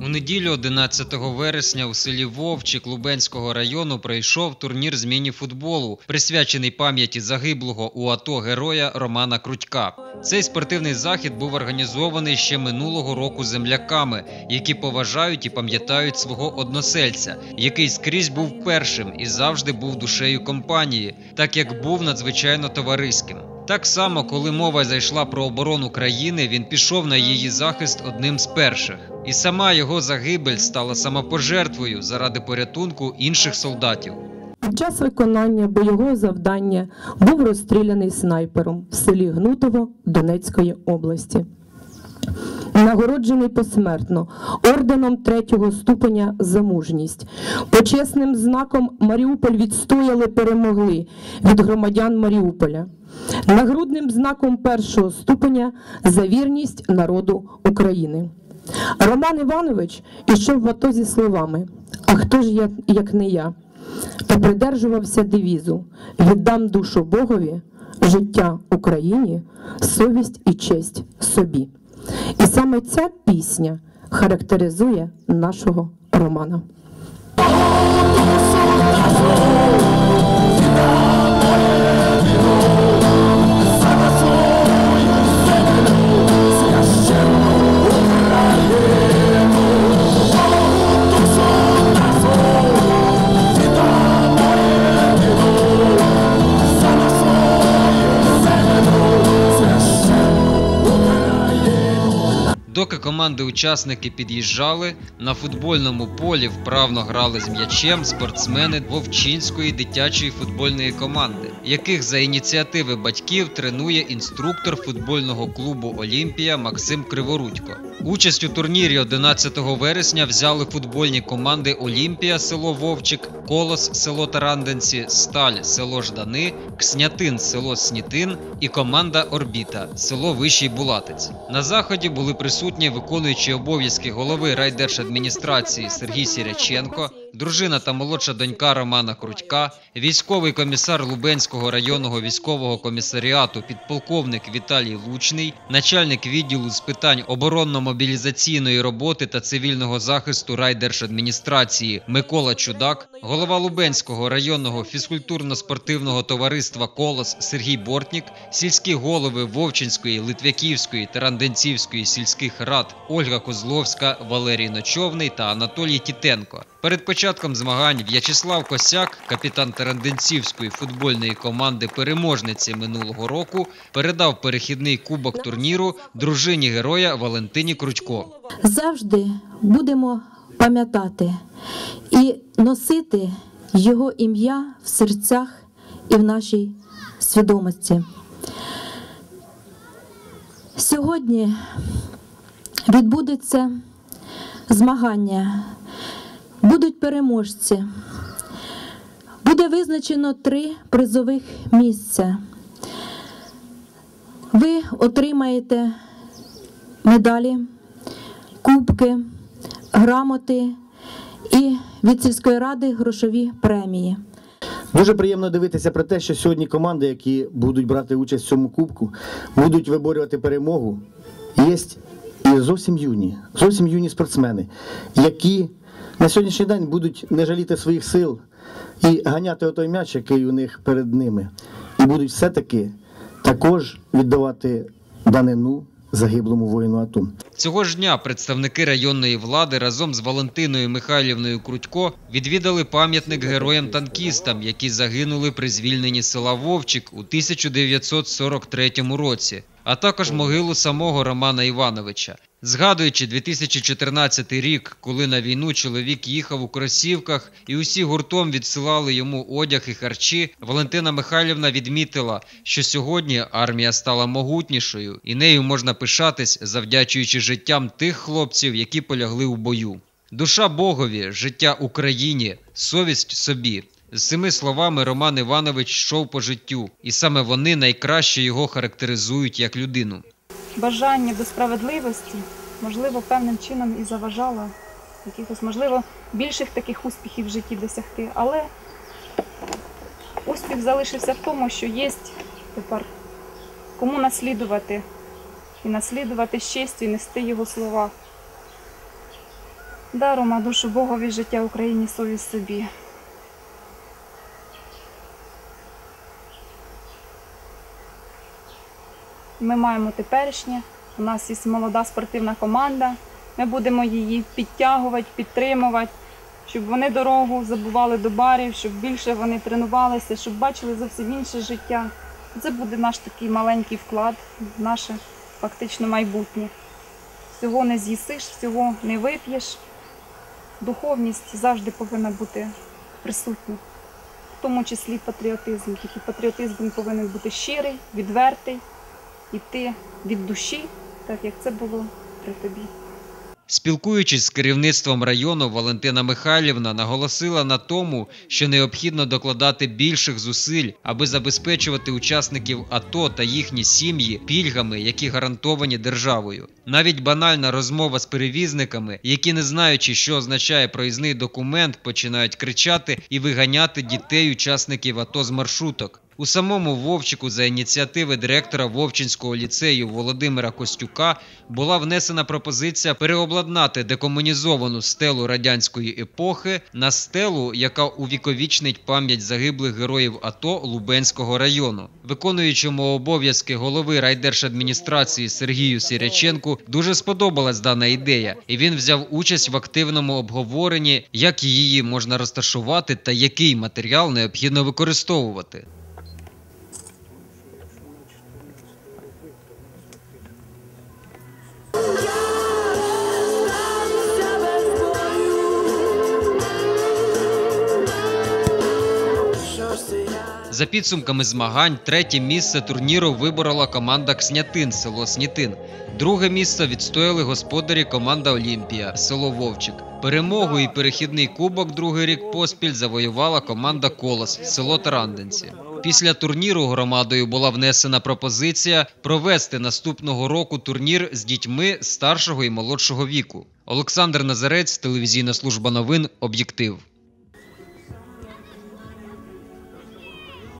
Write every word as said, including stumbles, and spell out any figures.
У неділю одинадцятого вересня у селі Вовчик Лубенського району пройшов турнір з міні-футболу, присвячений пам'яті загиблого у АТО героя Романа Крутька. Цей спортивний захід був організований ще минулого року земляками, які поважають і пам'ятають свого односельця, який скрізь був першим і завжди був душею компанії, так як був надзвичайно товариським. Так само, коли мова зайшла про оборону країни, він пішов на її захист одним з перших. І сама його загибель стала самопожертвою заради порятунку інших солдатів. Під час виконання бойового завдання був розстріляний снайпером в селі Гнутово Донецької області. Нагороджений посмертно орденом третього ступеня за мужність. Почесним знаком «Маріуполь відстояли, перемогли» від громадян Маріуполя. Нагрудним знаком першого ступеня за вірність народу України. Роман Іванович ішов в АТО зі словами «А хто ж я, як не я?» та придержувався девізу «Віддам душу Богові, життя Україні, совість і честь собі». І саме ця пісня характеризує нашого Романа. Доки команди-учасники під'їжджали, на футбольному полі вправно грали з м'ячем спортсмени Вовчинської дитячої футбольної команди, яких за ініціативи батьків тренує інструктор футбольного клубу «Олімпія» Максим Криворудько. Участь у турнірі одинадцятого вересня взяли футбольні команди «Олімпія» село Вовчик, «Колос» село Тарандинці, «Сталь» село Ждани, «Кснятин» село Снітин і команда «Орбіта» село Вищий Булатець. На заході були присутні виконуючий обов'язки голови райдержадміністрації Сергій Сіряченко, дружина та молодша донька Романа Крутька, військовий комісар Лубенського районного військового комісаріату підполковник Віталій Лучний, начальник відділу з питань оборонно-мобілізаційної роботи та цивільного захисту райдержадміністрації Микола Чудак, голова Лубенського районного фізкультурно-спортивного товариства «Колос» Сергій Бортнік, сільські голови Вовчинської, Литвяківської, Тарандинцівської сільських рад Ольга Козловська, Валерій Ночовний та Анатолій Тітенко. Перед початком змагань В'ячеслав Косяк, капітан Тарандинцівської футбольної команди переможниці минулого року, передав перехідний кубок турніру дружині героя Валентині Крутько. Завжди будемо пам'ятати і носити його ім'я в серцях і в нашій свідомості. Сьогодні відбудеться змагання. Будуть переможці. Буде визначено три призових місця. Ви отримаєте медалі, кубки, грамоти і від сільської ради грошові премії. Дуже приємно дивитися про те, що сьогодні команди, які будуть брати участь в цьому кубку, будуть виборювати перемогу. Є і зовсім юні, зовсім юні спортсмени, які на сьогоднішній день будуть не жаліти своїх сил і ганяти отой м'яч, який у них перед ними. І будуть все-таки також віддавати данину загиблому воїну АТО. Цього ж дня представники районної влади разом з Валентиною Михайлівною Крутько відвідали пам'ятник героям-танкістам, які загинули при звільненні села Вовчик у тисяча дев'ятсот сорок третьому році, а також могилу самого Романа Івановича. Згадуючи дві тисячі чотирнадцятий рік, коли на війну чоловік їхав у кросівках і усі гуртом відсилали йому одяг і харчі, Валентина Михайлівна відмітила, що сьогодні армія стала могутнішою і нею можна пишатись, завдячуючи життям тих хлопців, які полягли у бою. Душа Богові, життя Україні, совість собі. З цими словами Роман Іванович йшов по життю, і саме вони найкраще його характеризують як людину. Бажання до справедливості, можливо, певним чином і заважало якихось, можливо, більших таких успіхів в житті досягти. Але успіх залишився в тому, що є тепер кому наслідувати і наслідувати з честю, і нести його слова. Да, Рома, душу Богові, життя Україні, совість собі. Ми маємо теперішнє, у нас є молода спортивна команда, ми будемо її підтягувати, підтримувати, щоб вони дорогу забували до барів, щоб більше вони тренувалися, щоб бачили зовсім інше життя. Це буде наш такий маленький вклад в наше фактично майбутнє. Всього не з'їсиш, всього не вип'єш. Духовність завжди повинна бути присутня, в тому числі патріотизм. Тільки патріотизм він повинен бути щирий, відвертий, йти від душі, так як це було при тобі. Спілкуючись з керівництвом району, Валентина Михайлівна наголосила на тому, що необхідно докладати більших зусиль, аби забезпечувати учасників АТО та їхні сім'ї пільгами, які гарантовані державою. Навіть банальна розмова з перевізниками, які, не знаючи, що означає проїзний документ, починають кричати і виганяти дітей учасників АТО з маршруток. У самому Вовчику за ініціативи директора Вовчинського ліцею Володимира Костюка була внесена пропозиція переобладнати декомунізовану стелу радянської епохи на стелу, яка увіковічнить пам'ять загиблих героїв АТО Лубенського району. Виконуючому обов'язки голови райдержадміністрації Сергію Сіряченку дуже сподобалась дана ідея, і він взяв участь в активному обговоренні, як її можна розташувати та який матеріал необхідно використовувати. За підсумками змагань, третє місце турніру виборола команда «Кснятин» село Снітин. Друге місце відстояли господарі команда «Олімпія» село Вовчик. Перемогу і перехідний кубок другий рік поспіль завоювала команда «Колос» село Тарандинці. Після турніру громадою була внесена пропозиція провести наступного року турнір з дітьми старшого і молодшого віку. Олександр Назарець, телевізійна служба новин «Об'єктив».